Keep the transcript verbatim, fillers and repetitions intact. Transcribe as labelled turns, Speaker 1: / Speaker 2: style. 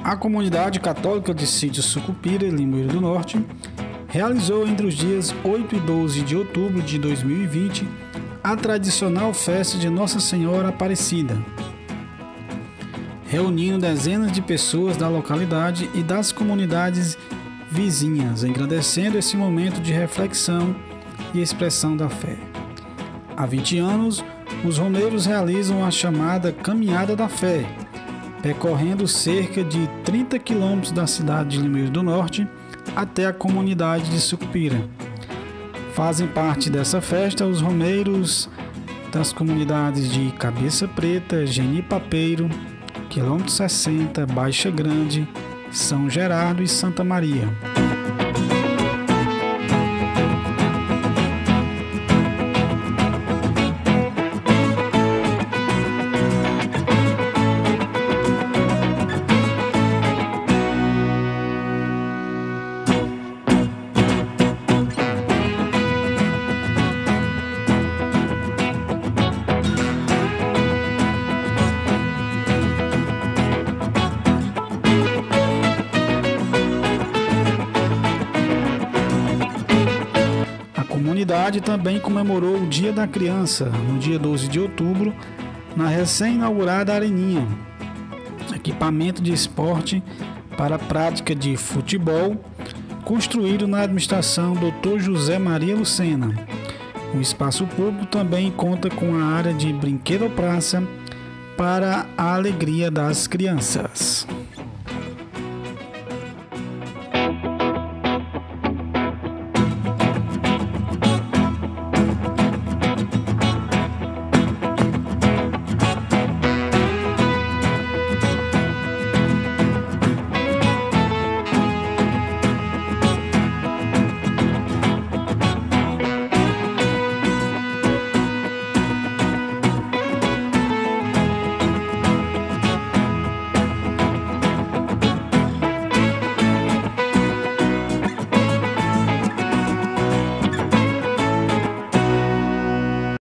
Speaker 1: A comunidade católica de Sítio Sucupira, Limoeiro do Norte, realizou entre os dias oito e doze de outubro de dois mil e vinte a tradicional festa de Nossa Senhora Aparecida, reunindo dezenas de pessoas da localidade e das comunidades vizinhas, engrandecendo esse momento de reflexão e expressão da fé. Há vinte anos, os romeiros realizam a chamada Caminhada da Fé, percorrendo cerca de trinta quilômetros da cidade de Limoeiro do Norte até a comunidade de Sucupira. Fazem parte dessa festa os romeiros das comunidades de Cabeça Preta, Genipapeiro, Quilômetro sessenta, Baixa Grande, São Gerardo e Santa Maria. A comunidade também comemorou o Dia da Criança, no dia doze de outubro, na recém-inaugurada Areninha, equipamento de esporte para a prática de futebol, construído na administração doutor José Maria Lucena. O espaço público também conta com a área de brinquedo praça para a alegria das crianças.